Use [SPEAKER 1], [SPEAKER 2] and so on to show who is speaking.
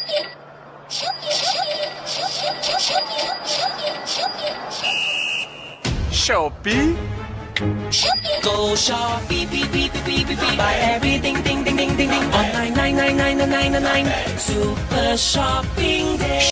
[SPEAKER 1] Shopee.
[SPEAKER 2] Go Shopee, beep, beep, beep, beep, beep, buy everything, ding, ding, ding, ding, ding, on 9999999. Super shopping day.